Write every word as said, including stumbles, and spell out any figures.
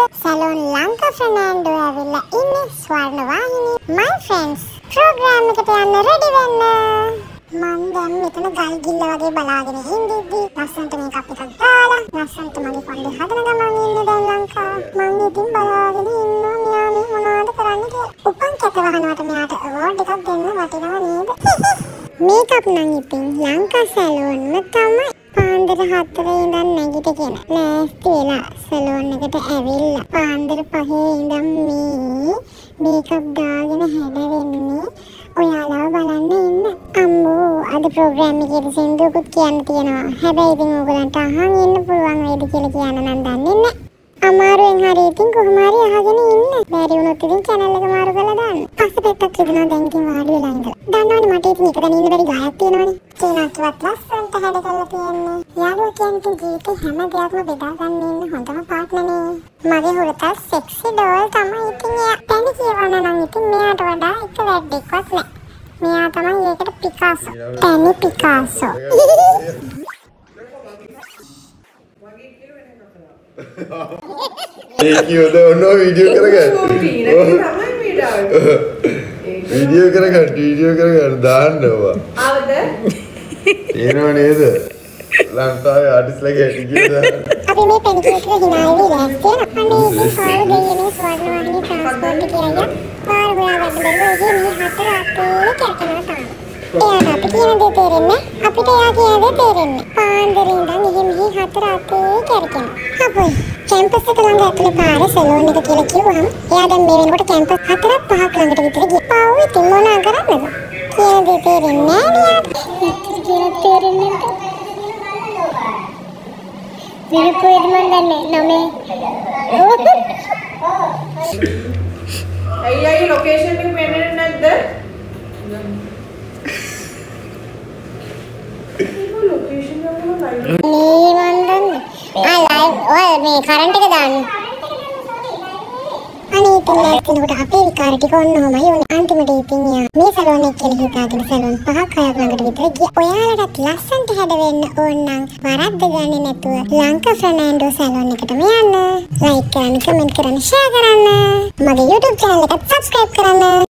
Salon Lanka Fernando ඇවිල්ලා ඉන්නේ Swarnavahini. my friends program එකට යන්න ready වෙන්න. මම දැන් මෙතන ගල් ගිල්ල වගේ බලාගෙන ඉඳිද්දි ලස්සන්ට මේකප් එකක් දාලා ලස්සන්ට මගේ කොණ්ඩේ හදන ගමන් ඉන්නේ දැන් ලංකා. මම ඉතින් බලාගෙන ඉන්නවා මෙයා මේ මොනවද කරන්නේ කියලා. උපන් කැත වහනවට මෙයාට award එකක් දෙන්න වටිනවා නේද? මේකප් නම් ඉතින් ලංකා සැලොන්ම තමයි. පාන්දර හතරේ ඉඳන් නැගිටගෙන ලෑස්ති වෙලා සැලොන් එකට ඇවිල්ලා පාන්දර පහේ ඉඳන් මේ මේකප් දාගෙන හැදෙන්නේ ඔයාලා බලන්න ඉන්න. අම්මෝ අද ප්‍රෝග්‍රෑම් එකේ සින්දුවකුත් කියන්න තියෙනවා. හැබැයි ඉතින් ඕගලන්ට අහන් ඉන්න පුළුවන් වේද කියලා කියන්න නම් දන්නේ නැහැ. අමාරුවෙන් හරි ඉතින් කොහොම හරි අහගෙන ඉන්න. බැරි වුණොත් ඉතින් channel එක මාරු කරලා දාන්න. පස්සේ පෙත්තක් තිබුණා දැන් ඉතින් වාඩි වෙලා ඉඳලා. දන්නවනේ මට ඉතින් එක දැන ඉන්න බැරි ගහක් තියෙනවනේ. චීනාක්වත් ලස්සනට හැද කරලා තියෙන්නේ. යාළුවෝ කියන්නේ ජීවිතේ හැම දෙයක්ම බෙදා ගන්න ඉන්න හොඳම පාර්ට්නර්නේ. මගේ හොරතල් sexy doll තමයි ඉතින් එයා. පැණි කියවන නම් ඉතින් මෙයාට වඩා එක වැඩෙක්වත් නැහැ. මෙයා තමයි ඒකට පිකාසෝ. පැණි පිකාසෝ. ඒ කියෝද ඔන්න වීඩියෝ කරගන්න. වීඩියෝ කරගන්න වීඩියෝ කරගන්න දාන්නවා. ආවද? එනවා නේද? ලංකාවේ ආටිස්ට්ලාගේ හැටි කියලා. අපි මේ පැණිකේක හිනාවේ ලෑස්ති වෙන අනේ ඉතින් පාර දෙන්නේ ස්වර්ණවාහිනී ට්‍රාන්ස්පෝර්ට් එකේ අයියා පාර හොයාගන්න බැරුව ඉතින් මේ හතර අතේ කරකිනවා තමයි. එයාට අපි කියන දේ තේරෙන්නේ අපිට එයා කියන දේ තේරෙන්නේ. පාන්දර ඉඳන් එහෙම මෙහි හතර අතේ කරකිනවා. අපොයි කැම්පස් එක ළඟ ඇතුලේ පාරේ සැලොන් එක කියලා කිව්වහම එයා දැන් මේ වෙනකොට කැම්පස් හතරක් පහක් ළඟට විතර ගියා. පාවු ඉතින් මොනා කරන්නද? කියන දේ තේරෙන්නේ නැහැ නේද? කියන තේරෙන්නේ නැහැ. විරුපුවේද මන් දන්නේ නමේ. අයියා ඒ ලොකේෂන් එක පේන්නේ නැද්ද? ලොකේෂන් එක මොනවද? මේ මන් දන්නේ. ආ ලයිව් ඔය මේ කරන්ට් එක දාන්න. අනේ ඉතින් නැත්නම් අපේ විකාර ටික ඔන්නෝමයි උනේ. අන්තිමට ඉතින් යා මේ සැලොන් එක කියලා හිතාගෙන සැලොන් පහක් හයක් ළඟට විතර ගියා. ඔයාලටත් ලස්සනට හැද වෙන්න ඕන නම් වරද්ද ගන්නේ නැතුව ලංකා ෆර්නෑන්ඩෝ සැලොන් එකටම යන්න. ලයික් කරන්න, කමෙන්ට් කරන්න, ෂෙයා කරන්න. මගේ YouTube channel එකට subscribe කරන්න.